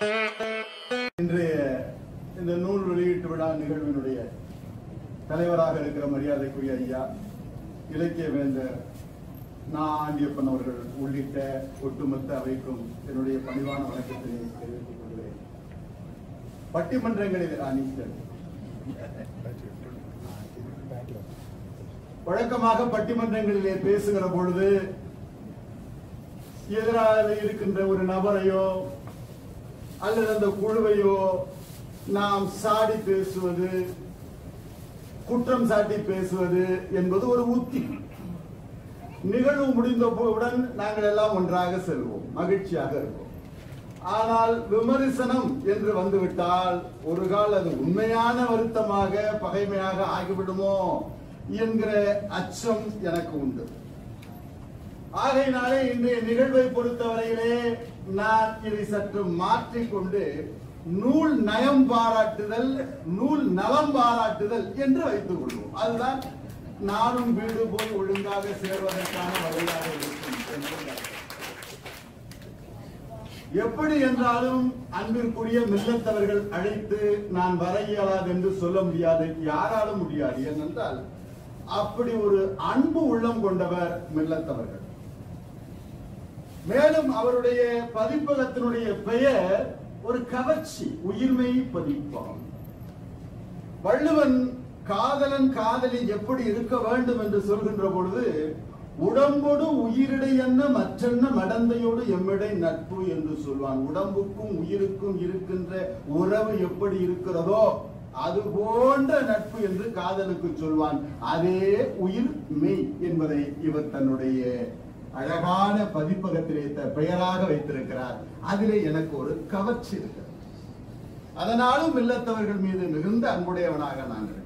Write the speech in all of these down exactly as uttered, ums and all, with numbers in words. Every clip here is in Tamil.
இன்றைய இந்த நூல் வெளியீட்டு விழா நிகழ்வினுடைய தலைவராக இருக்கிற மரியாதைக்குரிய ஐயா இலக்கிய வேந்தர் நா. ஆண்டியப்பன் அவர்கள் உள்ளிட்ட ஒட்டுமொத்த அவைக்கும் என்னுடைய பணிவான வணக்கத்தினை தெரிவித்துக் கொள்கிறேன். பட்டிமன்றங்களில் அணிகள் வழக்கமாக பட்டிமன்றங்களிலே பேசுகிற பொழுது எதிராக இருக்கின்ற ஒரு நபரையோ அல்லது அந்த குழுவையோ நாம் சாடி பேசுவது, குற்றம் சாட்டி பேசுவது என்பது ஒரு உத்தி. நிகழ்வு முடிந்தவுடன் நாங்கள் எல்லாம் ஒன்றாக செல்வோம், மகிழ்ச்சியாக இருப்போம். ஆனால் விமர்சனம் என்று வந்துவிட்டால் ஒரு கால் அது உண்மையான வருத்தமாக பகைமையாக ஆகிவிடுமோ என்கிற அச்சம் எனக்கு உண்டு. ஆகையினாலே இன்றைய நிகழ்வை பொறுத்தவரையிலே நான் இதை சற்று மாற்றிக்கொண்டு நூல் நயம் பாராட்டுதல், நூல் நலம் பாராட்டுதல் என்று வைத்துக் கொள்வோம். அதுதான் நானும் வீடு போய் ஒழுங்காக சேர்வதற்கான வழியாக இருக்கும். எப்படி என்றாலும் அன்பிற்குரிய மில்லத்தவர்கள் அழைத்து நான் வர இயலாது என்று சொல்ல முடியாது, யாராலும் முடியாது. ஏனென்றால் அப்படி ஒரு அன்பு உள்ளம் கொண்டவர் மில்லத்தவர்கள். மேலும் அவருடைய பதிப்பகத்தினுடைய பெயர் ஒரு கவர்ச்சி, உயிர்மை பதிப்பகம். வள்ளுவன் காதலன் காதலி எப்படி இருக்க வேண்டும் என்று சொல்கின்ற பொழுது உடம்போடு உயிரிடை என்ன மற்றென்ன மடந்தையோடு எம்மிடை நட்பு என்று சொல்வான். உடம்புக்கும் உயிருக்கும் இருக்கின்ற உறவு எப்படி இருக்கிறதோ அது போன்ற நட்பு என்று காதலுக்கு சொல்வான். அதே உயிர் மெய் என்பதை இவர் தன்னுடைய அழகான பதிப்பகத்திலே பெயராக வைத்திருக்கிறார். அதிலே எனக்கு ஒரு கவர்ச்சி இருக்கிறது. அதனாலும் மில்லத்தவர்கள் மீது மிகுந்த அன்புடையவனாக நான் இருக்கிறேன்.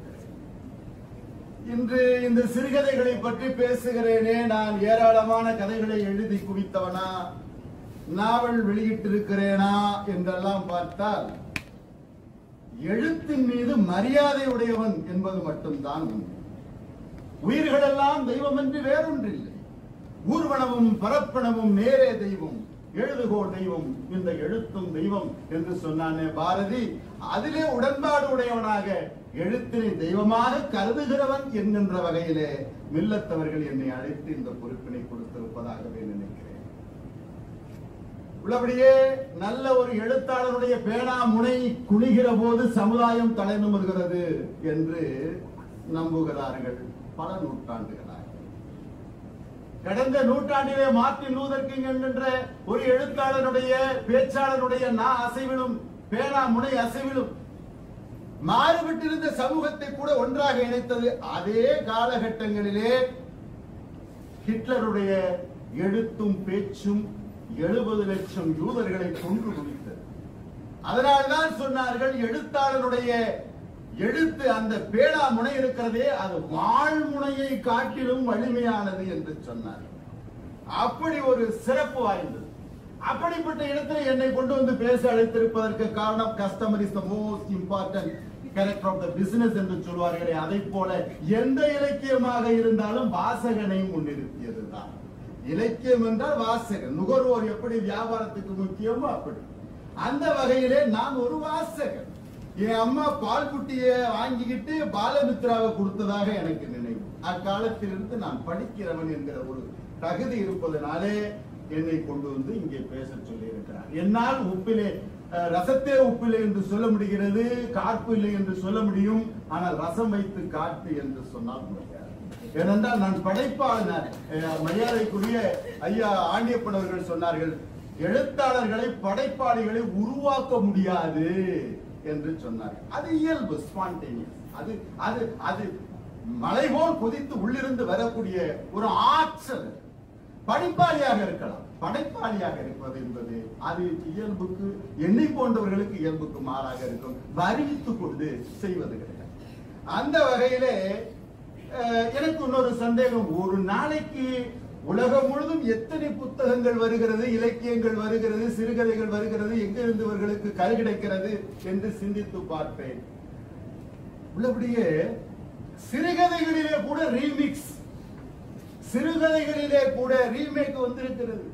இன்று இந்த சிறுகதைகளை பற்றி பேசுகிறேனே, நான் ஏராளமான கதைகளை எழுதி குவித்தவனா, நாவல் வெளியிட்டிருக்கிறேனா என்றெல்லாம் பார்த்தால் எழுத்தின் மீது மரியாதை உடையவன் என்பது மட்டும்தான் உண்மை. உயிர்களெல்லாம் தெய்வம் என்று வேறொன்றில்லை. ஊர்வனமும் பரப்பனமும் நேரே தெய்வம், எழுதுகோள் தெய்வம், இந்த எழுத்தும் தெய்வம் என்று சொன்னானே பாரதி. அதிலே உடன்பாடு உடையவனாக எழுத்தினை தெய்வமாக கருதுகிறவன் என்கின்ற வகையிலே மில்லத்தவர்கள் என்னை அழைத்து இந்த பொறுப்பினை கொடுத்திருப்பதாகவே நினைக்கிறேன். உள்ளபடியே நல்ல ஒரு எழுத்தாளருடைய பேனா முனை குனிகிற போது சமுதாயம் தலை நிமிர்கிறது என்று நம்புகிறார்கள் பல நூற்றாண்டுகளாக. கடந்த நூற்றாண்டிலே மார்ட்டின் லூதர் கிங் என்கின்ற ஒரு எழுத்தாளருடைய பேச்சாளருடைய நா அசைவிலும் பேனா முனை அசைவிலும் மாறுபட்டிருந்த சமூகத்தை கூட ஒன்றாக இணைத்தது. அதே காலகட்டங்களிலே ஹிட்லருடைய எழுத்தும் பேச்சும் எழுபது லட்சம் யூதர்களை கொன்று குவித்தது. அதனால்தான் சொன்னார்கள் எழுத்தாளருடைய எழுத்து, அந்த பேனா முனை இருக்கிறதே அது வாழ்முனையை காட்டிலும் வலிமையானது என்று சொன்னார். அப்படி ஒரு சிறப்பு வாய்ந்தது. அப்படிப்பட்ட இடத்துல என்னை கொண்டு வந்து பேச அழைத்திருப்பதற்கு காரணம் customer is the most important character of the business என்று சொல்வார்களே, அதை போல எந்த இலக்கியமாக இருந்தாலும் வாசகனை முன்னிறுத்தியதுதான். இலக்கியம் என்றால் வாசகன், நுகர்வோர் எப்படி வியாபாரத்துக்கு முக்கியமோ அப்படி. அந்த வகையிலே நான் ஒரு வாசகன். என் அம்மா பால் குட்டிய வாங்கிக்கிட்டு பாலமித்ராவை கொடுத்ததாக எனக்கு நினைவு. அக்காலத்திலிருந்து நான் படிக்கிறவன் என்கிற ஒரு தகுதி இருப்பதனாலே என்னை கொண்டு வந்து இங்கே பேச சொல்லி இருக்கிறார். என்னால் உப்பிலே ரசத்தே உப்பிலே என்று சொல்ல முடிகிறது, கார்ப்பு இல்லை என்று சொல்ல முடியும். ஆனால் ரசம் வைத்து காட்டு என்று சொன்னால் முடியாது. ஏனென்றால் நான் படைப்பாளர். மரியாதைக்குரிய ஐயா ஆண்டியப்பன் அவர்கள் சொன்னார்கள், எழுத்தாளர்களை படைப்பாளிகளை உருவாக்க முடியாது என்று சொன்னார்கள். அது இயல்பு, ஸ்பான்டேனியஸ். அது அது அது மலை போல் கொதித்து உள்ளிருந்து வரக்கூடிய ஒரு ஆற்றல். படைப்பாளியாக இருக்கலாம், படைப்பாளியாக இருப்பது என்பது அது இயல்புக்கு, என்னை போன்றவர்களுக்கு இயல்புக்கு மாறாக இருக்கும். வருவித்துக் கொண்டு செய்வது கிடையாது. அந்த வகையிலே எனக்கு இன்னொரு சந்தேகம், ஒரு நாளைக்கு உலகம் முழுதும் எத்தனை புத்தகங்கள் வருகிறது, இலக்கியங்கள் வருகிறது, சிறுகதைகள் வருகிறது, எங்கிருந்து இவர்களுக்கு கரு கிடைக்கிறது என்று சிந்தித்து பார்ப்பேன். உள்ளபடியே சிறுகதைகளிலே கூட ரீமிக்ஸ், சிறுகதைகளிலே கூட ரீமேக் வந்திருக்கிறது.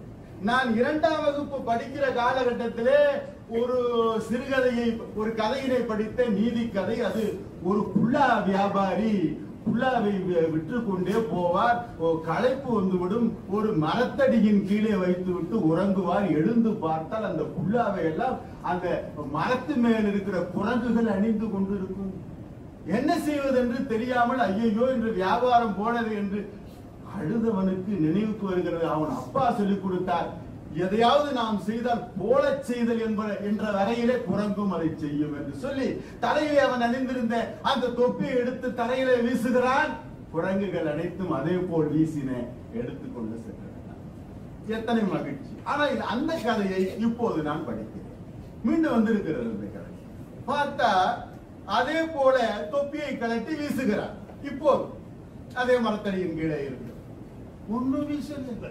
நான் இரண்டாம் வகுப்பு படிக்கிற காலகட்டத்திலே ஒரு சிறுகதையை ஒரு கதையினை படித்த நீதி கதை. அது ஒரு புல்லா வியாபாரி புல்லாவை விற்று கொண்டே போவார். களைப்பு வந்துவிடும், ஒரு மரத்தடியின் கீழே வைத்து விட்டு உறங்குவார். எழுந்து பார்த்தால் அந்த புல்லாவை எல்லாம் அந்த மரத்து மேல் இருக்கிற குரங்குகள் அணிந்து கொண்டு இருக்கும். என்ன செய்வது என்று தெரியாமல் ஐயோ என்று வியாபாரம் போனது என்று அழுதவனுக்கு நினைவுக்கு வருகிறது. அவன் அப்பா சொல்லிக் கொடுத்தார், எதையாவது நாம் செய்தால் போல செய்தல் என்ற வரையிலே குரங்கும் அதை செய்யும் என்று சொல்லி தலையிலே அவன் அணிந்திருந்த அந்த தொப்பியை எடுத்து தரையிலே வீசுகிறான். குரங்குகள் அனைத்தும் அதே போல் வீசின எடுத்துக்கொண்டு சென்றன. எத்தனை மகிழ்ச்சி! ஆனால் அந்த கதையை இப்போது நான் படிக்கிறேன். மீண்டும் வந்திருக்கிறது இந்த கதை. பார்த்தா அதே போல தொப்பியை கலட்டி வீசுகிறார். இப்போது அதே மரத்தடியின் கீழே இருக்கு. ஒன்னும் வீசல.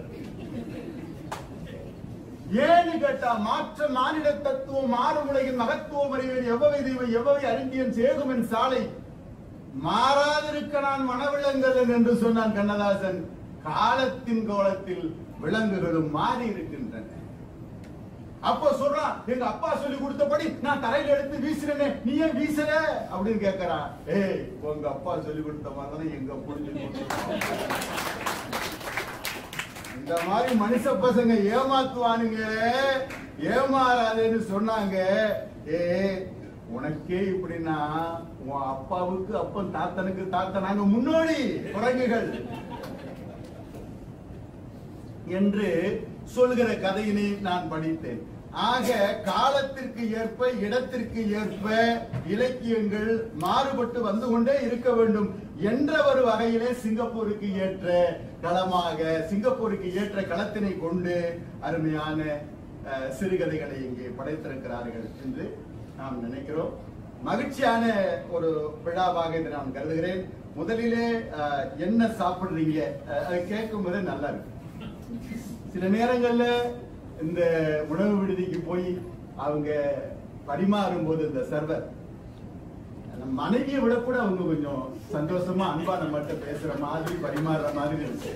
ஏன்னு கேட்டா, மாற்ற மானிட தத்துவம் மாறுமுறையின் மகத்துவம் அறிவேன் எவ்வளவு தெய்வ எவ்வளவு அறிந்தியன் சேகுமென் சாலை மாறாதிருக்க நான் மனவிலங்குகள் என்று சொன்னான் கண்ணதாசன். காலத்தின் கோலத்தில் விலங்குகளும் மாறி இருக்கின்றன. அப்போ சொல்றான், எங்க அப்பா சொல்லி கொடுத்தபடி நான் தரையில எடுத்து வீசினேன், நீ ஏன் வீசல அப்படின்னு கேட்கிறான். ஏய், உங்க அப்பா சொல்லி கொடுத்த மாதிரி எங்க புரிஞ்சு இந்த மாதிரி மனுஷ பசங்க ஏமாத்துவானுங்க, ஏமாறாதுன்னு சொன்னாங்க. ஏ உனக்கே இப்படின்னா உன் அப்பாவுக்கு அப்பன் தாத்தனுக்கு தாத்தன் நாங்க முன்னோடி குரங்குகள் என்று சொல்கிற கதையினை நான் படித்தேன். ஆக காலத்திற்கு ஏற்ப இடத்திற்கு ஏற்ப இலக்கியங்கள் மாறுபட்டு வந்து கொண்டே இருக்க வேண்டும் என்ற ஒரு வகையிலே சிங்கப்பூருக்கு ஏற்ற களமாக சிங்கப்பூருக்கு ஏற்ற களத்தினை கொண்டு அருமையான சிறுகதைகளை இங்கே படைத்திருக்கிறார்கள் என்று நாம் நினைக்கிறோம். மகிழ்ச்சியான ஒரு விழாவாக இதை நான் கருதுகிறேன். முதலிலே என்ன சாப்பிடுறீங்க அதை கேட்கும் போதே நல்லா இருக்கு. சில நேரங்கள்ல இந்த உணவு விடுதிக்கு போய் அவங்க பரிமாறும் போது இந்த சர்வர் மனைவியை விட கூட அவங்க கொஞ்சம் சந்தோஷமா அன்பா நம்மகிட்ட பேசுற மாதிரி பரிமாறுற மாதிரி இருக்கு.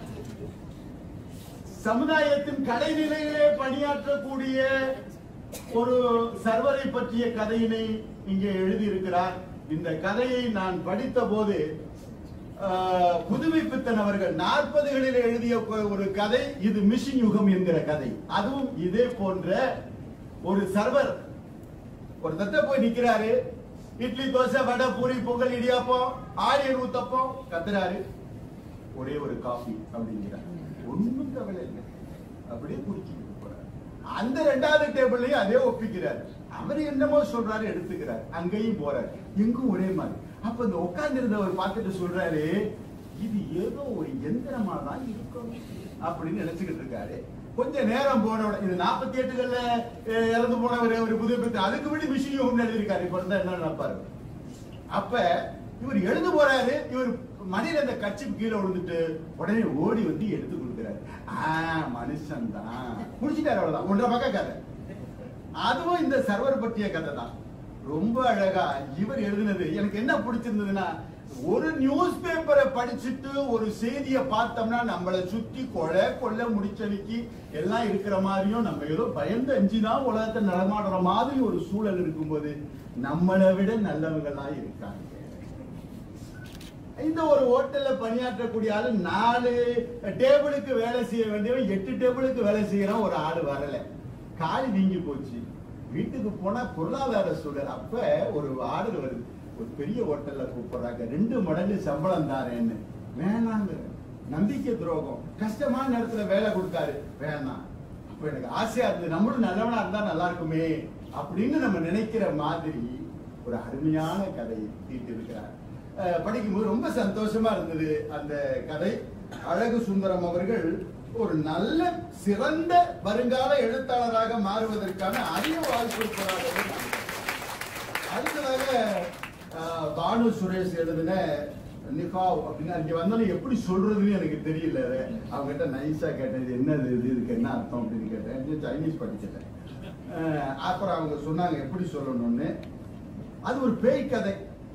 சமுதாயத்தின் கடைநிலையிலே பணியாற்றக்கூடிய ஒரு சர்வரை பற்றிய கதையினை இங்கே எழுதியிருக்கிறார். இந்த கதையை நான் படித்த போது புதுமை பித்தன் அவர்கள் நாற்பதுகளில் எழுதிய ஒரு கதை இது மிஷின் யுகம் என்கிற கதை. அதுவும் இதே போன்ற ஒரு சர்வர் ஒரு தட்ட போய் நிக்கிறாரு. இட்லி தோசை வடை பூரி பொங்கல் இடியாப்பம் ஆரியன் ஊத்தப்பம் கத்துறாரு. ஒரே ஒரு காஃபி அப்படிங்கிறார். ஒண்ணும் கவலை இல்லை, அப்படியே குடிச்சுட்டு போறாரு. அந்த ரெண்டாவது டேபிள்லயும் அதே ஒப்பிக்கிறார். அவர் என்னமோ சொல்றாரு, எடுத்துக்கிறார். அங்கேயும் போறாரு. எங்கும் ஒரே மாதிரி. அப்ப இந்த உட்கார்ந்து இருந்தவர் பார்த்துட்டு சொல்றாரு, இது ஏதோ ஒரு எந்திரமா தான் இருக்கும் அப்படின்னு நினைச்சுக்கிட்டு இருக்காரு. கொஞ்ச நேரம் போன இது நாற்பத்தி எட்டுகள்ல இறந்து போனவர் ஒரு புதிய பத்தி அதுக்கு விட விஷயம் எழுதியிருக்காரு. இப்ப இருந்தா என்ன நினைப்பாரு? அப்ப இவர் எழுந்து போறாரு. இவர் மணியில இந்த கட்சி கீழே விழுந்துட்டு உடனே ஓடி வந்து எடுத்து கொடுக்கிறாரு. ஆஹ் மனுஷன் தான் குடிச்சிட்டாரு. அவ்வளவுதான். ஒன்றரை பக்கம் கதை. அதுவும் இந்த சர்வர் பற்றிய கதை தான். ரொம்ப அழகா இவர் எழுதினது எனக்கு என்ன பிடிச்சிருந்ததுன்னா, ஒரு நியூஸ் பேப்பரை படிச்சுட்டு ஒரு செய்தியை பார்த்தோம்னா நம்மளை சுத்தி கொலை கொள்ள முடிச்சடிக்கு எல்லாம் இருக்கிற மாதிரியும் நம்ம ஏதோ பயந்து அஞ்சுதான் உலகத்தை நடமாடுற மாதிரி ஒரு சூழல் இருக்கும்போது நம்மளை விட நல்லவங்களா இருக்காங்க. இந்த ஒரு ஹோட்டல்ல பணியாற்றக்கூடிய ஆளு நாலு டேபிளுக்கு வேலை செய்ய வேண்டியவன் எட்டு டேபிளுக்கு வேலை செய்யறான். ஒரு ஆளு வரல, கால் வீங்கி போச்சு. வீட்டுக்கு போனா பொருளாதார சூழல். அப்ப ஒரு ஆர்டர் வருது, ஒரு பெரிய ஹோட்டல்ல கூப்பிடுறாங்க, ரெண்டு மடங்கு சம்பளம் தாரேன்னு. வேணாங்க, நம்பிக்கை துரோகம். கஷ்டமான நேரத்துல வேலை கொடுத்தாரு, வேணாம். அப்ப எனக்கு ஆசையா இருந்தது, நம்மளும் நல்லவனா இருந்தா நல்லா இருக்குமே அப்படின்னு நம்ம நினைக்கிற மாதிரி ஒரு அருமையான கதை தீட்டு இருக்கிறார். படிக்கும்போது ரொம்ப சந்தோஷமா இருந்தது அந்த கதை. அழகு சுந்தரம் அவர்கள் ஒரு நல்ல சிறந்த வருங்கால எழுத்தாளராக மாறுவதற்கான அரிய வாய்ப்பு இருக்கிறார்கள். அடுத்ததாக பானு சுரேஷ் எழுதின நிகாவ் அப்படின்னா இங்க வந்தாலும் எப்படி சொல்றதுன்னு எனக்கு தெரியல. அவங்க கிட்ட நைஸா கேட்டேன், இது என்னது, இது இதுக்கு என்ன அர்த்தம் அப்படின்னு கேட்டேன். சைனீஸ் படிச்சிட்டேன். அப்புறம் அவங்க சொன்னாங்க எப்படி சொல்லணும்னு. அது ஒரு பேய் கதை.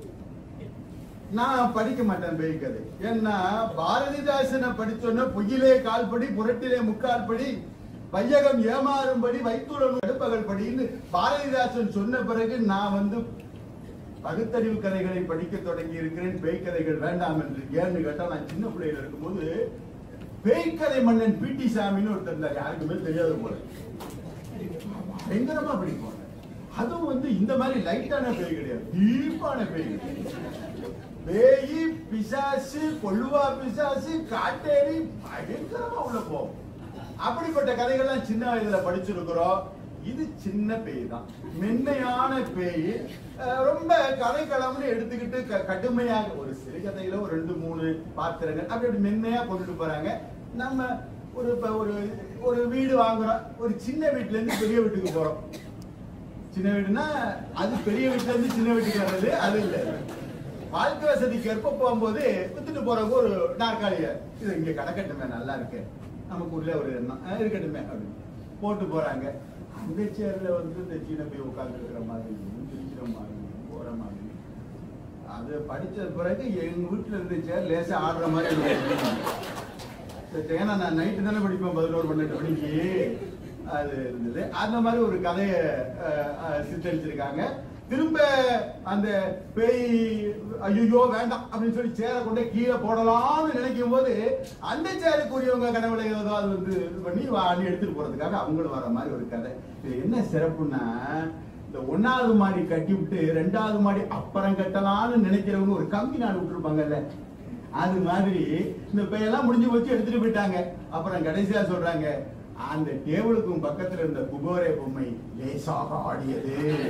நான் படிக்க மாட்டேன் பேய் கதை. ஏன்னா பாரதிதாசனை படிச்சோன்னா பொய்யிலே கால்படி புரட்டிலே முக்கால் படி வையகம் ஏமாறும்படி வைத்துடன் அடுப்பகல் படின்னு பாரதிதாசன் சொன்ன பிறகு நான் வந்து பகுத்தறிவு கதைகளை படிக்க தொடங்கி இருக்கிறேன். பேய் கதைகள் வேண்டாம் என்று. ஏன்னு கேட்டா, நான் சின்ன பிள்ளையில இருக்கும்போது பேய்கதை மன்னன் பி டி சாமின்னு ஒருத்தர் இருந்தார். யாருக்குமே தெரியாத போல பயங்கரமா பிடிப்பாங்க. அதுவும் வந்து இந்த மாதிரி லைட்டான பேய் கிடையாது, டீப்பான பேய். பேயி, பிசாசு, கொள்ளுவா பிசாசு, காட்டேரி பயங்கரமா உள்ள போகும். அப்படிப்பட்ட கதைகள்லாம் சின்ன வயதுல படிச்சிருக்கிறோம். இது சின்ன பேய் தான், மென்மையான பேய். ரொம்ப கதைக்களம்னு எடுத்துக்கிட்டு கடுமையாக ஒரு சிறுகதையில ஒரு ரெண்டு மூணு பாத்திரங்கள் அப்படி அப்படி மென்மையா கொண்டுட்டு போறாங்க. நம்ம ஒரு ஒரு ஒரு வீடு வாங்குறோம், ஒரு சின்ன வீட்டுல இருந்து பெரிய வீட்டுக்கு போறோம். சின்ன வீடுனா அது பெரிய வீட்டுல இருந்து சின்ன வீட்டுக்கு வர்றது அது இல்ல. வாழ்க்கை வசதிக்கு ஏற்ப போகும்போது வித்துட்டு போறவங்க ஒரு நாற்காலிய இது இங்க கடக்கட்டுமே, நல்லா இருக்கு, நமக்கு உள்ள ஒரு எண்ணம் இருக்கட்டுமே அப்படின்னு போட்டு போறாங்க. அந்த சேர்ல வந்து இந்த சீன போய் உட்கார்ந்து இருக்கிற மாதிரி சிரிக்கிற மாதிரி போற மாதிரி. அது படிச்ச பிறகு எங்க வீட்டுல இருந்த சேர் லேசா ஆடுற மாதிரி. ஏன்னா நான் நைட்டு தானே படிப்பேன், பதினோரு பன்னெண்டு மணிக்கு அது இருந்தது. அந்த மாதிரி ஒரு கதையை சித்தரிச்சிருக்காங்க. திரும்ப அந்த பேய் ஐயோ வேண்டாம் அப்படின்னு சொல்லி சேரை கொண்டே கீழே போடலாம்னு நினைக்கும் போது அந்த சேருக்குரியவங்க கனவுல ஏதோ அது வந்து இது பண்ணி வாடி எடுத்துட்டு போறதுக்காக அவங்களும் வர மாதிரி ஒரு கதை. இது என்ன சிறப்புன்னா, இந்த ஒன்னாவது மாடி கட்டி விட்டு ரெண்டாவது மாடி அப்புறம் கட்டலாம்னு நினைக்கிறவங்க ஒரு கம்பி நாடு விட்டுருப்பாங்கல்ல, அது மாதிரி இந்த பேயெல்லாம் முடிஞ்சு வச்சு எடுத்துட்டு போயிட்டாங்க. அப்புறம் கடைசியா சொல்றாங்க, அந்த டேபிளுக்கும் பக்கத்துல இருந்த குபோரே பொம்மை லேசாக ஆடியது.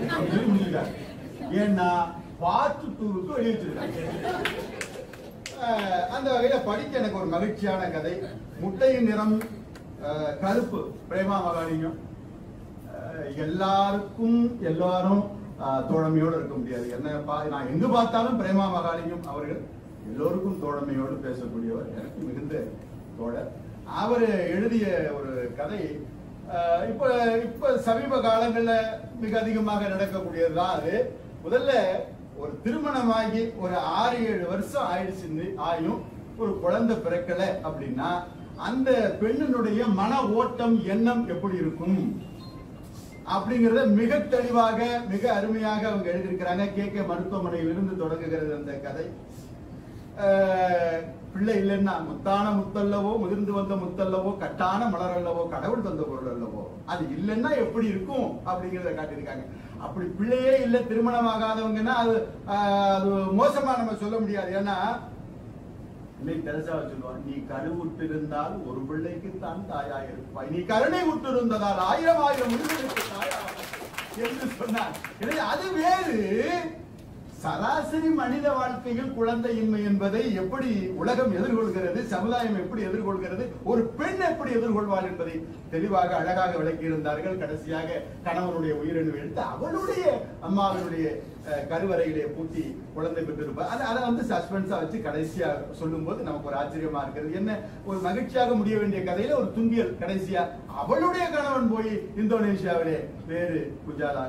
ஏன்னா பார்த்து டூருக்கு வெளியே வச்சிருக்காங்க. அந்த வகையில படிக்க எனக்கு ஒரு மகிழ்ச்சியான கதை. முட்டையின் நிறம் கருப்பு, பிரேமா மகாலிங்கம். எல்லாருக்கும் எல்லாரும் தோழமையோடு இருக்க முடியாது. என்ன நான் எங்கு பார்த்தாலும் பிரேமா மகாலிங்கம் அவர்கள் எல்லோருக்கும் தோழமையோடு பேசக்கூடியவர், எனக்கு மிகுந்த தோழர். அவர் எழுதிய ஒரு கதை இப்ப இப்ப சமீப காலங்கள்ல மிக அதிகமாக நடக்கக்கூடியதுதான். அது முதல்ல ஒரு திருமணமாகி ஒரு ஆறு ஏழு வருஷம் ஆயிடுச்சு ஆயும் ஒரு குழந்தை பிறக்கல அப்படின்னா அந்த பெண்ணினுடைய மன ஓட்டம் எண்ணம் எப்படி இருக்கும் அப்படிங்கறத மிக தெளிவாக மிக அருமையாக அவங்க எழுதியிருக்கிறாங்க. கே கே மருத்துவமனையில் இருந்து தொடங்குகிறது அந்த கதை. பிள்ளை இல்லைன்னா முத்தான முத்தல்லவோ, முதிர்ந்து வந்த முத்தல்லவோ, கட்டான மலர் அல்லவோ, கடவுள் தந்த பொருள் அல்லவோ, அது இல்லைன்னா எப்படி இருக்கும் அப்படிங்கிறத காட்டியிருக்காங்க. அப்படி பிள்ளையே இல்லை, திருமணமாகாதவங்கன்னா அது அது மோசமா நம்ம சொல்ல முடியாது. ஏன்னா இன்னைக்கு தெரசா சொல்லுவான், நீ கருவுட்டு இருந்தால் ஒரு பிள்ளைக்கு தான் தாயா இருப்பாய், நீ கருணை விட்டு இருந்ததால் ஆயிரம் ஆயிரம் உயிர்களுக்கு தாயா என்று சொன்னார். அது வேறு. சராசரி மனித வாழ்க்கையில் குழந்தையின்மை என்பதை எப்படி உலகம் எதிர்கொள்கிறது, சமுதாயம் எப்படி எதிர்கொள்கிறது, ஒரு பெண் எப்படி எதிர்கொள்வாள் என்பதை தெளிவாக அழகாக விளக்கி இருந்தார்கள். கடைசியாக கணவனுடைய உயிரிழவு எடுத்து அவளுடைய அம்மாவினுடைய கருவறையிலே பூட்டி குழந்தை பெற்றிருப்பார். அதை அதை வந்து சஸ்பென்ஸா வச்சு கடைசியா சொல்லும் போது நமக்கு ஒரு ஆச்சரியமா இருக்கிறது. என்ன ஒரு மகிழ்ச்சியாக முடிய வேண்டிய கதையில ஒரு துன்பியல் கடைசியா அவளுடைய கணவன் போய் இந்தோனேஷியாவிலே வேறு குஜாலாக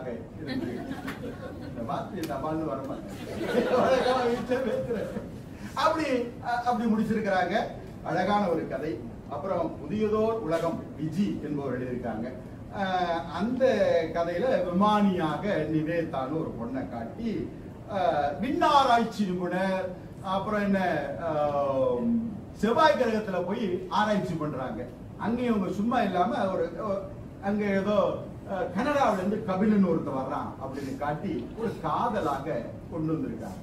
அப்படி அப்படி முடிச்சிருக்கிறாங்க. அழகான ஒரு கதை. அப்புறம் புதியதோர் உலகம் விஜி என்பவர் எழுதியிருக்காங்க. அந்த கதையில விமானியாக நிவேதான்னு ஒரு பொண்ணை காட்டி விண்ணாராய்ச்சி நிபுணர், அப்புறம் என்ன செவ்வாய் கிரகத்துல போய் ஆராய்ச்சி பண்றாங்க. அங்கேயும் அவங்க சும்மா இல்லாம ஒரு அங்க ஏதோ கனடாவில இருந்து கபிலன் ஒருத்த வர்றான் அப்படின்னு காட்டி ஒரு காதலாக கொண்டு வந்திருக்காங்க.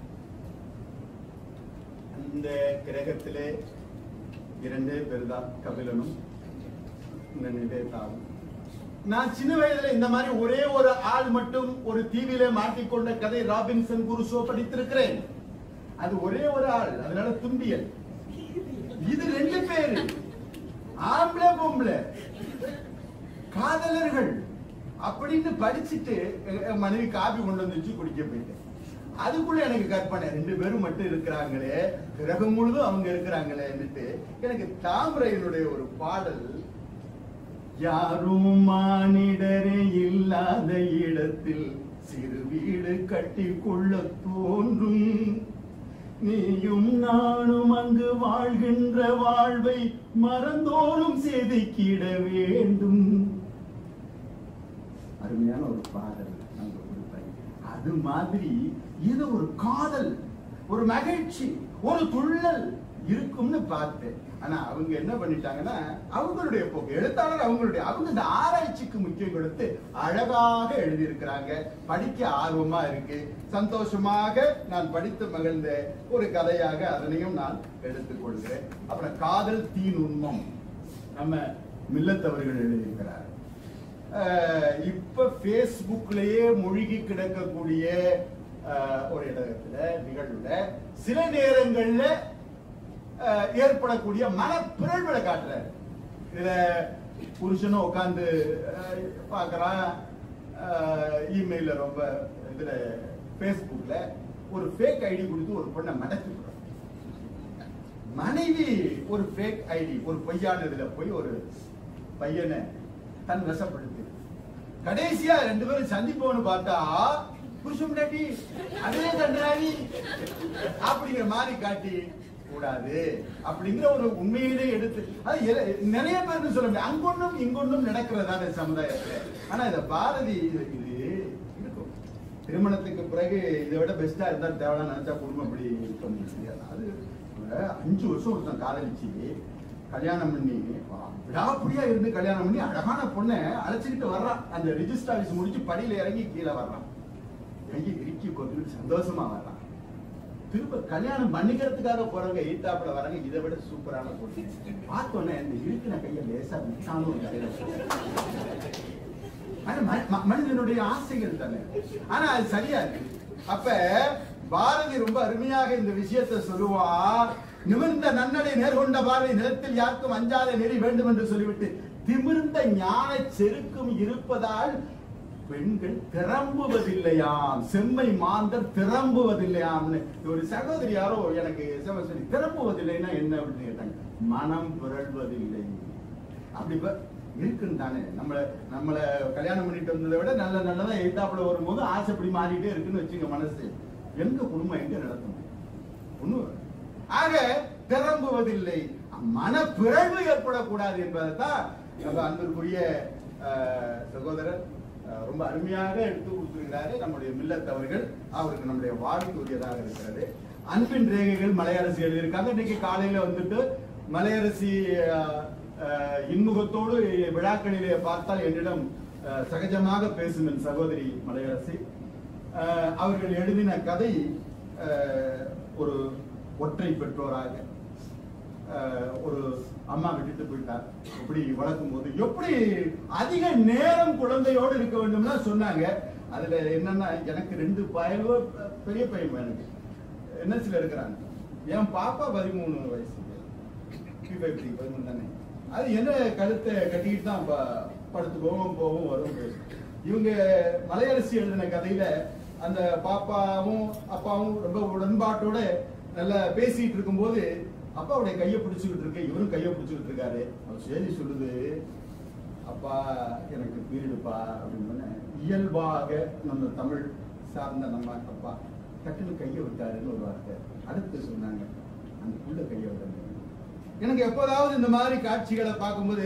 அந்த கிரகத்திலே இரண்டே பேர் தான், கபிலனும் இந்த நிவேதாவும். நான் சின்ன வயதுல இந்த மாதிரி ஒரே ஒரு ஆள் மட்டும் ஒரு தீவிலே மாட்டிக்கொண்ட கதை ராபின்சன் குருசோ படித்திருக்கிறேன். அது ஒரே ஒரு ஆள், அதனால தும்பியல். இது ரெண்டு பேரு, ஆம்பளை பொம்பளை காதலர்கள் அப்படின்னு படிச்சுட்டு மனைவி காபி கொண்டு வந்துச்சு குடிக்க போயிட்டேன். அதுக்குள்ள எனக்கு கற்பனை, ரெண்டு பேரும் மட்டும் இருக்கிறாங்களே, கிரகம் முழுதும் அவங்க இருக்கிறாங்களே. எனக்கு தாமரையினுடைய ஒரு பாடல், யாரும் மானிடரே இல்லாத இடத்தில் சிறு வீடு கட்டி கொள்ள தோன்றும், நீயும் நானும் அங்கு வாழ்கின்ற வாழ்வை மறந்தோறும் செதுக்கிட வேண்டும். அருமையான ஒரு பாடல் அங்க கொடுப்பாங்க. அது மாதிரி இது ஒரு காதல், ஒரு மகிழ்ச்சி, ஒரு துள்ளல் இருக்கும்னு பார்த்தேன். ஆனா அவங்க என்ன பண்ணிட்டாங்கன்னா அவங்களுடைய போக்கு, எழுத்தாளர் அவங்களுடைய அவங்க இந்த ஆராய்ச்சிக்கு முக்கியம் கொடுத்து அழகாக எழுதியிருக்கிறாங்க. படிக்க ஆர்வமா இருக்கு, சந்தோஷமாக நான் படித்து மகிழ்ந்த ஒரு கதையாக அதனையும் நான் எடுத்துக்கொள்கிறேன். அப்புறம் காதல் தீ நுண்மம் நம்ம மில்லத்தவர்கள் எழுதியிருக்கிறார். இப்ப பேஸ்புக்லயே மூழ்கி கிடக்கக்கூடிய ஒரு இடத்துல நிகழ்வுல சில நேரங்கள்ல ஏற்படக்கூடிய மனப்பிறழ்வுகளை காட்டுறாரு. இதுல புருஷனும் உட்கார்ந்து பாக்குறான், இமெயில ரொம்ப இதுல பேஸ்புக்ல ஒரு ஃபேக் ஐடி கொடுத்து ஒரு பொண்ணை மடக்கி போடுறான். மனைவி ஒரு ஃபேக் ஐடி, ஒரு பொய்யான இதுல போய் ஒரு பையனை தன் வசப்படுத்து. கடைசியா ரெண்டு பேரும் சந்திப்போன்னு பார்த்தா புருஷன் முன்னாடி அதே தண்டாடி அப்படிங்கிற மாதிரி காட்டி கூடாது அப்படிங்கிற ஒரு உண்மையிலே எடுத்து அது நிறைய பேர் சொல்ல முடியாது. அங்கொன்னும் இங்கொன்னும் நடக்கிறதான சமுதாயத்துல. ஆனா இத பாரதி இது இருக்கும். திருமணத்துக்கு பிறகு இதை விட பெஸ்டா இருந்தா தேவையான நினைச்சா குடும்பம் அப்படி பண்ண முடியாது. அது அஞ்சு வருஷம் ஒருத்தன் காதலிச்சு கல்யாணம் பண்ணி விடாப்புடியா இருந்து கல்யாணம் பண்ணி அழகான பொண்ணை அழைச்சிக்கிட்டு வர்றான். அந்த ரிஜிஸ்டர் ஆபீஸ் முடிச்சு படியில இறங்கி கீழே வர்றான். இறங்கி விரிக்கி கொண்டு சந்தோஷமா வர்றான். திரும்ப கல்யாணம் பண்ணிக்கிறதுக்காக போறவங்க எய்தாப்புல வராங்க. இதை விட சூப்பரான பொண்ணு பார்த்தோன்னே இந்த இருக்கிற கையை லேசா விட்டாலும் மனிதனுடைய ஆசைகள் தானே. ஆனா அது சரியா இருக்கு. அப்ப பாரதி ரொம்ப அருமையாக இந்த விஷயத்தை சொல்லுவார். நிமிர்ந்த நன்னடை நேர்கொண்ட பார்வை நிலத்தில் யாருக்கும் அஞ்சாத நெறி வேண்டும் என்று சொல்லிவிட்டு திமிர்ந்த ஞான செருக்கும் இருப்பதால் பெண்கள் திரம்புவதில்லையாம், செம்மை மாந்தர் திரம்புவதில்லையாம்னு ஒரு சகோதரி யாரோ எனக்கு சொல்லி திரம்புவதில்லைன்னா என்ன அப்படின்னு கேட்டாங்க. மனம் பிறழ்வதில்லை அப்படி இருக்குன்னு தானே. நம்மள நம்மள கல்யாணம் பண்ணிட்டு வந்ததை விட நல்ல நல்லதா எழுத்தாப்புல வரும்போது ஆசைப்படி மாறிட்டே இருக்குன்னு வச்சுங்க. மனசு எங்க குடும்பம் எங்க நடத்தும் ஒண்ணு. ஆக திரம்புவதில்லை, மன பிறழ்வு ஏற்படக்கூடாது என்பதைத்தான் நம்ம அன்பிற்குரிய சகோதரர் ரொம்ப அருமையாக எடுத்து கொடுத்திருக்கிறாரு நம்முடைய மில்லத்தவர்கள். அவருக்கு நம்முடைய வாழ்க்கையுரியதாக இருக்கிறது. அன்பின் ரேகைகள் மலையரசி எழுதியிருக்காங்க. இன்னைக்கு காலையில வந்துட்டு மலையரசி இன்முகத்தோடு விழாக்களிலே பார்த்தால் என்னிடம் சகஜமாக பேசும் என் சகோதரி மலையரசி. அவர்கள் எழுதின கதை ஒரு ஒற்றை பெற்றோராக ஒரு அம்மா விட்டுட்டு போயிட்டார். அப்படி வளர்க்கும் போது எப்படி அதிக நேரம் குழந்தையோடு இருக்க வேண்டும்னா சொன்னாங்க. அதுல என்னன்னா எனக்கு ரெண்டு பயலோ பெரிய பையன் எனக்கு என்எஸ்ல இருக்கிறாங்க. என் பாப்பா பதிமூணு வயசு பதிமூணு தானே. அது என்ன கழுத்தை கட்டிக்கிட்டு தான் படுத்துக்கவும் போவும் வரும். இவங்க மலையரசி எழுதின கதையில அந்த பாப்பாவும் அப்பாவும் ரொம்ப உடன்பாட்டோட நல்லா பேசிட்டு இருக்கும் போது அப்பாவுடைய கையை பிடிச்சுக்கிட்டு இருக்கு, இவரும் கையை பிடிச்சுக்கிட்டு இருக்காரு. அவர் செய்தி சொல்லுது, அப்பா எனக்கு பீரியடுப்பா அப்படின்னு. இயல்பாக நம்ம தமிழ் சார்ந்த நம்ம அப்பா டக்குன்னு கையை விட்டாருன்னு ஒரு வார்த்தை. அடுத்து சொன்னாங்க அந்த புள்ள கையை விட்டாங்க. எனக்கு எப்போதாவது இந்த மாதிரி காட்சிகளை பார்க்கும்போது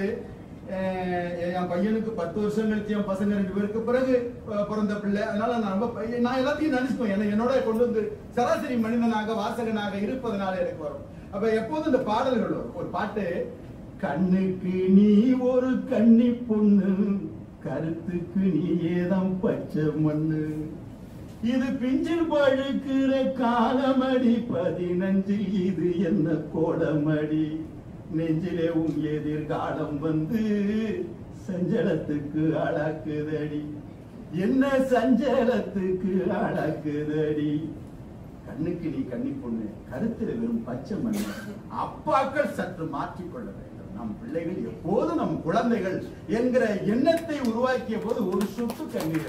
என் பையனுக்கு பத்து வருஷம் கழிச்சு என் பசங்க ரெண்டு பேருக்கு பிறகு பிறந்த பிள்ளை, அதனால நான் ரொம்ப நான் எல்லாத்தையும் நினைச்சுப்பேன். என்ன என்னோட கொண்டு வந்து சராசரி மனிதனாக வாசகனாக இருப்பதனால எனக்கு வரும். அப்ப எப்போதும் இந்த பாடல்கள் வரும். ஒரு பாட்டு, கண்ணுக்கு நீ ஒரு கன்னி பொண்ணு, கருத்துக்கு நீ ஏதம் பச்சை மண்ணு, இது பிஞ்சில் பழுக்கிற காலமடி, பதினஞ்சில் இது என்ன கோடமடி, நெஞ்சிலே உன் எதிர்காலம் வந்து சஞ்சலத்துக்கு ஆளாக்குதடி, என்ன சஞ்சலத்துக்கு ஆளாக்குதடி, கண்ணுக்கு நீ கன்னி பொண்ணு, கருத்துல வெறும் பச்சை மண்ணு. அப்பாக்கள் சற்று மாற்றிக்கொள்ள வேண்டும். நம் பிள்ளைகள் எப்போது நம் குழந்தைகள் என்கிற எண்ணத்தை உருவாக்கிய போது ஒரு சொட்டு கண்ணீர்.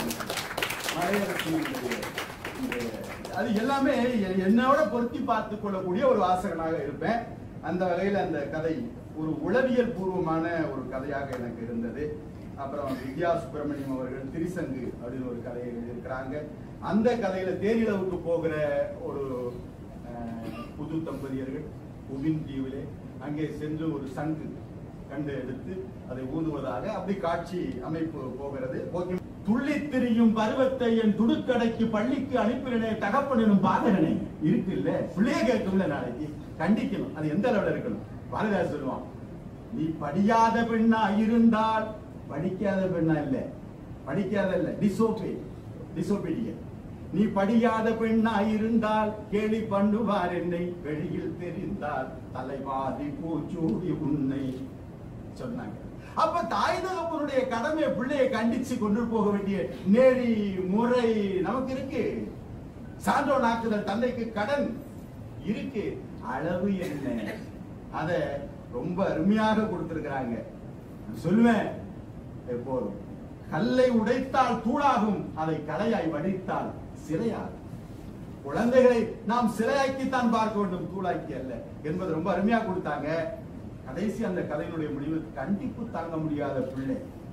அது எல்லாமே என்னோட பொருத்தி பார்த்துக் கொள்ளக்கூடிய ஒரு வாசகனாக இருப்பேன். அந்த வகையில் அந்த கதை ஒரு உளவியல் பூர்வமான ஒரு கதையாக எனக்கு இருந்தது. அப்புறம் வித்யா சுப்பிரமணியம் அவர்கள் திரிசங்கு அப்படின்னு ஒரு கதையை எழுதியிருக்கிறாங்க. அந்த கதையில தேனிலவுக்கு போகிற ஒரு புது தம்பதியர்கள் உபின் தீவிலே அங்கே சென்று ஒரு சங்கு கண்டு எடுத்து அதை ஊதுவதாக அப்படி காட்சி அமைப்பு போகிறது. துள்ளி திரியும் பருவத்தை என் துடுக்கடைக்கு பள்ளிக்கு அனுப்பினே தகப்பனும் பாதகனே இருக்கு இல்ல, பிள்ளைய கேட்கும்ல, நாளைக்கு கண்டிக்கணும். அது எந்த அளவுல இருக்கணும்? பாரதியார் சொல்லுவான், நீ படியாத பெண்ணா இருந்தால், படிக்காத பெண்ணா இல்ல, படிக்காத இல்ல, டிசோபே டிசோபீடியன். நீ படியாத பெண்ணா இருந்தால் கேலி பண்ணுவார் என்னை, வெளியில் தெரிந்தால் தலைவாதி பூச்சூடி உன்னை சொன்னாங்க. அப்ப தாய் தகப்பனுடைய கடமை பிள்ளையை கண்டிச்சு கொண்டு போக வேண்டிய நெறி முறை நமக்கு இருக்கு. சான்றோன் ஆக்குதல் தந்தைக்கு கடன் இருக்கு. அளவு என்ன, அத ரொம்ப அருமையாக கொடுத்திருக்கிறாங்க. சொல்லுவேன் எப்போதும், கல்லை உடைத்தால் தூளாகும், அதை கலையாய் வடித்தால் சிலையாகும். குழந்தைகளை நாம் சிலையாக்கித்தான் பார்க்க வேண்டும், தூளாக்கி அல்ல என்பது ரொம்ப அருமையா கொடுத்தாங்க. கடைசி அந்த கதையினுடைய முடிவு, கண்டிப்பு தாங்க முடியாத பிள்ளை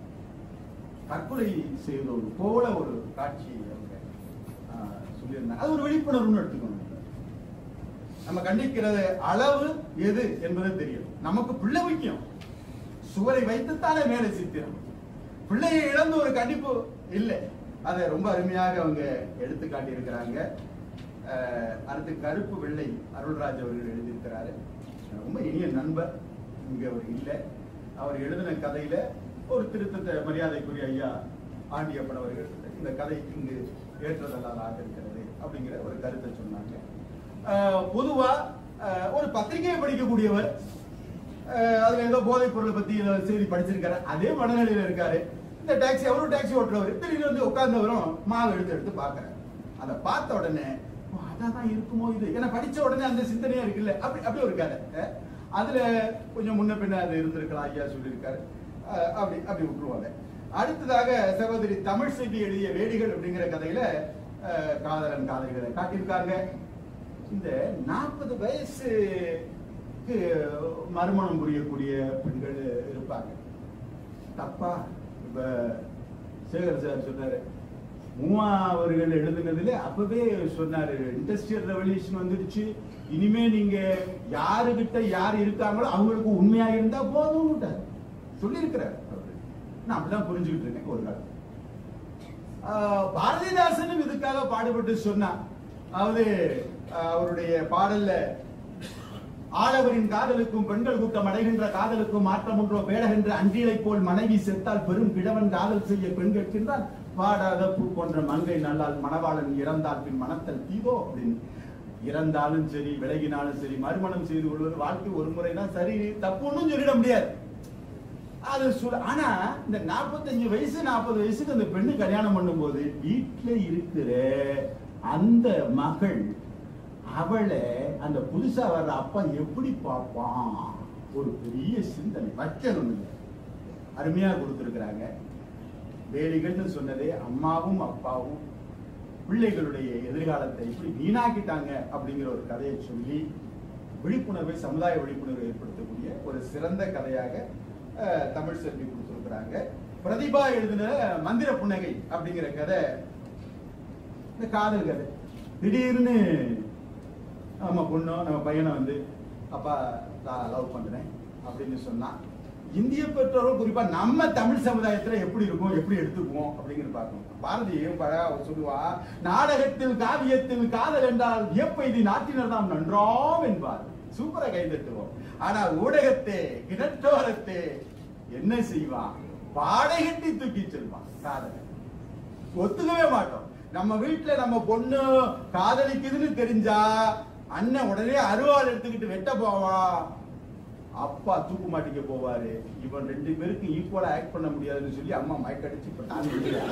தற்கொலை செய்தோடு போல ஒரு காட்சி அவங்க சொல்லியிருந்தாங்க. அது ஒரு விழிப்புணர்வுன்னு எடுத்துக்கணும். நம்ம கண்டிக்கிறது அளவு எது என்பது தெரியும். நமக்கு பிள்ளை முக்கியம், சுவரை வைத்துத்தானே மேலே சித்திரம். பிள்ளையை இழந்து ஒரு கண்டிப்பு இல்லை. அதை ரொம்ப அருமையாக அவங்க எடுத்து காட்டி இருக்கிறாங்க. அடுத்து கருப்பு வெள்ளை அருள்ராஜ் அவர்கள் எழுதியிருக்கிறாரு. ரொம்ப இனிய நண்பர், இங்க அவர் இல்லை. அவர் எழுதின கதையில ஒரு திருத்தத்தை மரியாதைக்குரிய ஐயா ஆண்டியப்பன் அவர்கள் இந்த கதை இங்கு ஏற்றதல்லாதாக இருக்கிறது அப்படிங்கிற ஒரு கருத்தை சொன்னாங்க. பொதுவா ஒரு பத்திரிகையை படிக்கக்கூடியவர், அதுல ஏதோ போதைப் பொருளை பத்தி செய்தி படிச்சிருக்காரு, அதே மனநிலையில இருக்காரு. இந்த டாக்ஸி, அவரும் டாக்ஸி ஓட்டுறவர், திடீர்னு வந்து உட்கார்ந்தவரும் மாவு எடுத்து எடுத்து பாக்குறாரு. அதை பார்த்த உடனே அதான் இருக்குமோ இது, ஏன்னா படிச்ச உடனே அந்த சிந்தனையா இருக்குல்ல, அப்படி அப்படி ஒரு கதை. அதுல கொஞ்சம் முன்ன பின்ன அது இருந்திருக்கலாம், ஐயா சொல்லியிருக்காரு, அப்படி அப்படி விட்டுருவாங்க. அடுத்ததாக சகோதரி தமிழ் செய்தி எழுதிய வேடிகள் அப்படிங்கிற கதையில காதலன் காதலிகளை காட்டியிருக்காங்க. இந்த நாற்பது வயசுக்கு மறுமணம் புரியக்கூடிய பெண்கள் இருப்பாங்க. தப்பா? இப்ப சேகர் சார் சொன்னாரு, மூவா அவர்கள் எழுதுனதுல அப்பவே சொன்னாரு, இண்டஸ்ட்ரியல் ரெவல்யூஷன் வந்துடுச்சு, இனிமே நீங்க யாருகிட்ட யார் இருக்காங்களோ அவங்களுக்கு உண்மையா இருந்தா போதும் சொல்லி இருக்கிறார். நான் அப்படிதான் புரிஞ்சுக்கிட்டு இருக்கேன் ஒரு காலம். பாரதிதாசனும் இதுக்காக பாடுபட்டு சொன்னா, அதாவது அவருடைய பாடல்ல, ஆடவரின் காதலுக்கும் பெண்கள் கூட்டம் அடைகின்ற காதலுக்கும் மாற்றம் ஒன்றோ பேடகின்ற அன்றிலை போல் மனைவி செத்தால் பெரும் கிழவன் காதல் செய்ய பெண் கேட்கின்றான், பாடாத பூ போன்ற மங்கை நல்லால் மணவாளன் இறந்தால் பின் மனத்தல் தீவோ அப்படின்னு. இறந்தாலும் சரி, விலகினாலும் சரி, மறுமணம் செய்து கொள்வது வாழ்க்கை ஒரு முறைதான் சரி, தப்புன்னு சொல்லிட முடியாது. அது சொல்ல. ஆனா இந்த நாற்பத்தஞ்சு வயசு நாற்பது வயசுக்கு அந்த பெண்ணு கல்யாணம் பண்ணும் போது வீட்டுல இருக்கிற அந்த மகள் அவளை அந்த புதுசா வர்ற அப்பா எப்படி பார்ப்பான், ஒரு பெரிய சிந்தனை வைக்கணும். இல்லை, அருமையா கொடுத்திருக்கிறாங்க. வேலிகள்னு சொன்னதே அம்மாவும் அப்பாவும் பிள்ளைகளுடைய எதிர்காலத்தை இப்படி வீணாக்கிட்டாங்க அப்படிங்கிற ஒரு கதையை சொல்லி விழிப்புணர்வை, சமுதாய விழிப்புணர்வை ஏற்படுத்தக்கூடிய ஒரு சிறந்த கதையாக தமிழ் செல்வி கொடுத்திருக்கிறாங்க. பிரதிபா எழுதின மந்திர புன்னகை அப்படிங்கிற கதை இந்த காதல் கதை. திடீர்னு நம்ம பொண்ணோ நம்ம பையனை வந்து அப்பா நான் லவ் பண்றேன் அப்படின்னு சொன்னா, இந்திய பெற்றோர்கள் குறிப்பா நம்ம தமிழ் சமுதாயத்துல எப்படி இருக்கும், எப்படி எடுத்துக்குவோம் அப்படிங்கிறது பார்க்கணும். பாரதியும் சொல்லுவா, நாடகத்தில் காவியத்தில் காதல் என்றால் எப்பைதி நாட்டினர் தான் நன்றாம் என்பார். சூப்பரா கை தட்டுவோம். ஆனா ஊடகத்தே கிணற்றோரத்தே என்ன செய்வான், பாடை கட்டி தூக்கி செல்வான். காதல் ஒத்துக்கவே மாட்டோம். நம்ம வீட்டுல நம்ம பொண்ணு காதலிக்குதுன்னு தெரிஞ்சா அண்ணன் உடனே அருவாள் எடுத்துக்கிட்டு வெட்ட போவான், அப்பா தூக்கு மாட்டிக்க போவாரு. இவன் ரெண்டு பேருக்கு ஈக்குவலா ஆக்ட் பண்ண முடியாதுன்னு சொல்லி அம்மா மயக்கடிச்சு இப்ப தான்.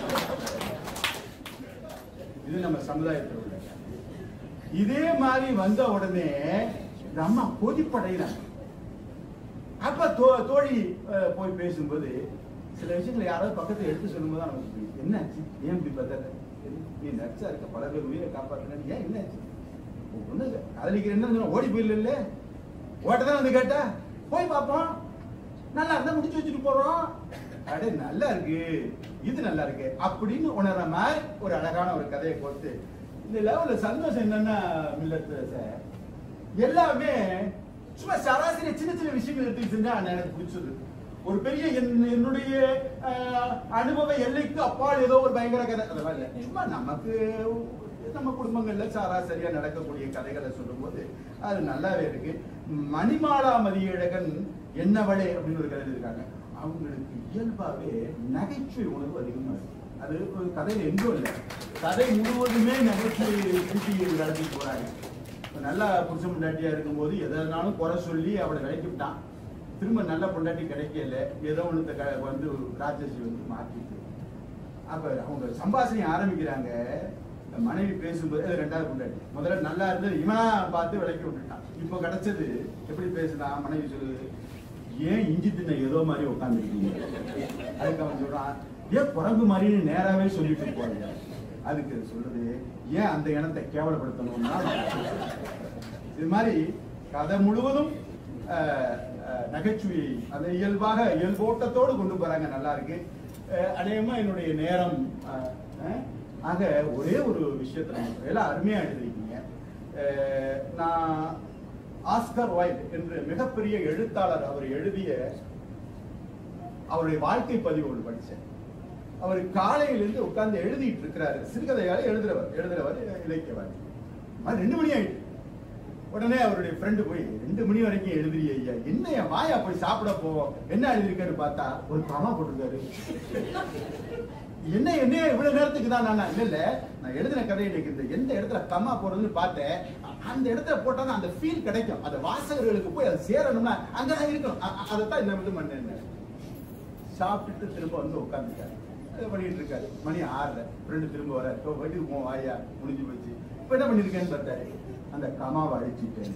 இது நம்ம சமுதாயத்தில் உள்ள. இதே மாதிரி வந்த உடனே அம்மா கொதிப்படையிறாங்க. அப்ப தோழி போய் பேசும்போது சில விஷயங்களை யாராவது பக்கத்துல எடுத்து சொல்லும்போது தான் நமக்கு புரியும். என்னாச்சு, ஏன் இப்படி பதற, நீ நர்ஸா இருக்க, பல பேர் உயிரை காப்பாற்றுறேன், ஏன் என்னாச்சு, ஒண்ணு காதலிக்கிறேன்னு ஓடி போயிடல, ஓட்டதான் வந்து கேட்டா போய் பார்ப்போம், நல்லா இருந்தா முடிச்சு வச்சுட்டு போறோம், அடே நல்லா இருக்கு, இது நல்லா இருக்கு அப்படின்னு உணர்ற மாதிரி ஒரு அழகான ஒரு கதையை கொடுத்து. இந்த லெவல்ல சந்தோஷம் என்னன்னா மில்லத் சார், எல்லாமே சும்மா சராசரி சின்ன சின்ன விஷயங்கள் எடுத்து செஞ்சா எனக்கு பிடிச்சது. ஒரு பெரிய என்னுடைய அனுபவ எல்லைக்கு அப்பால் ஏதோ ஒரு பயங்கர கதை அதெல்லாம் இல்லை. சும்மா நமக்கு நம்ம குடும்பங்கள்ல சராசரியா நடக்கக்கூடிய கதைகளை சொல்லும் போது அது நல்லாவே இருக்கு. மணிமாலா மதியழகன் என்னவளே அப்படின்னு ஒரு கதை இருக்காங்க. அவங்களுக்கு இயல்பாவே நகைச்சுவை உணர்வு அதிகமா இருக்கு. அது ஒரு கதையில எங்கும் இல்லை, கதை முழுவதுமே நகைச்சுவை திருப்பி நடத்திட்டு போறாங்க. நல்லா புருஷ பொண்டாட்டியா இருக்கும்போது எதனாலும் குறை சொல்லி அவளை விலைக்கு விட்டான். திரும்ப நல்ல பொண்டாட்டி கிடைக்கல, ஏதோ ஒன்று வந்து ராட்சசி வந்து மாற்றிட்டு அப்ப அவங்க சம்பாஷணை ஆரம்பிக்கிறாங்க. மனைவி பேசும்போது அது ரெண்டாவது பொண்டாட்டி முதல்ல நல்லா இருந்து இவனா பார்த்து விலைக்கு விட்டுட்டான். இப்ப கிடைச்சது எப்படி பேசுதான் மனைவி சொல்லுது, ஏன் இஞ்சி தின்ன ஏதோ மாதிரி உட்காந்துருக்கீங்க. அதுக்கு அவன் சொல்றான், ஏன் குரங்கு மாதிரின்னு நேராவே சொல்லிட்டு போறீங்க. அதுக்கு சொல்றது, ஏன் அந்த இனத்தை கேவலப்படுத்தணும்னா இது மாதிரி கதை முழுவதும் நகைச்சுவை அந்த இயல்பாக இயல்போட்டத்தோடு கொண்டு போறாங்க. நல்லா இருக்கு. அநேகமா என்னுடைய நேரம் ஆக ஒரே ஒரு விஷயத்தை எல்லாம் அருமையா எழுதிருக்கீங்க. நான் ஆஸ்கர் வைல்ட் என்ற மிகப்பெரிய எழுத்தாளர் அவர் எழுதிய அவருடைய வாழ்க்கை பதிவு ஒன்று படிச்சேன். அவர் காலையிலிருந்து உட்கார்ந்து எழுதிட்டு இருக்கிறாரு. சிறுகதையால எழுதுறவர் எழுதுறவர் இலக்கியவாதி. ரெண்டு மணி ஆயிட்டு உடனே அவருடைய ஃப்ரெண்டு போய் ரெண்டு மணி வரைக்கும் எழுதுறிய ஐயா, என்ன வாயா போய் சாப்பிட போவோம், என்ன எழுதிருக்காரு பார்த்தா ஒரு கமா போட்டிருக்காரு. என்ன என்ன இவ்வளவு நேரத்துக்கு தான் நான் இல்ல இல்ல நான் எழுதின கதை எனக்கு இந்த எந்த இடத்துல கம்மா போறதுன்னு பார்த்தேன். அந்த இடத்துல போட்டா அந்த ஃபீல் கிடைக்கும், அந்த வாசகர்களுக்கு போய் அது சேரணும்னா அங்கதான் இருக்கணும். அதைத்தான் இந்த இது பண்ண சாப்பிட்டுட்டு திரும்ப வந்து உட்காந்துட்டாரு. அதை பண்ணிட்டு இருக்காரு. மணி ஆறுல ஃப்ரெண்டு திரும்ப வர வீட்டுக்கு போவோம் வாயா முடிஞ்சு போச்சு. இப்ப என்ன பண்ணிருக்கேன்னு பார்த்தாரு, அந்த கமாவை அழிச்சுட்டேன்.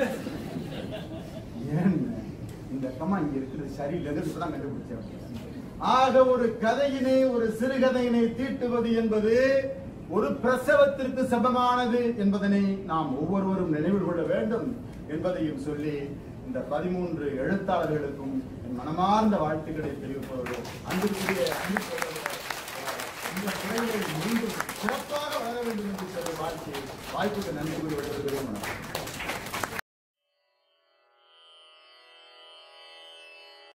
ஏன் இந்த கமா இங்க இருக்கிறது சரியில்லைன்னு தான் கண்டுபிடிச்சேன். ஆக ஒரு கதையினை ஒரு சிறுகதையினை தீட்டுவது என்பது ஒரு பிரசவத்திற்கு சமமானது என்பதனை நாம் ஒவ்வொருவரும் நினைவில் கொள்ள வேண்டும் என்பதையும் சொல்லி இந்த பதிமூன்று எழுத்தாளர்களுக்கும் மனமார்ந்த வாழ்த்துக்களை தெரிவிப்பதோடு அன்பிற்குரிய இந்த துறைகளை மீண்டும் சிறப்பாக வளர வேண்டும் என்று சொல்ல வாழ்க்கை வாய்ப்புக்கு நன்றி கூறி விடுவதற்கு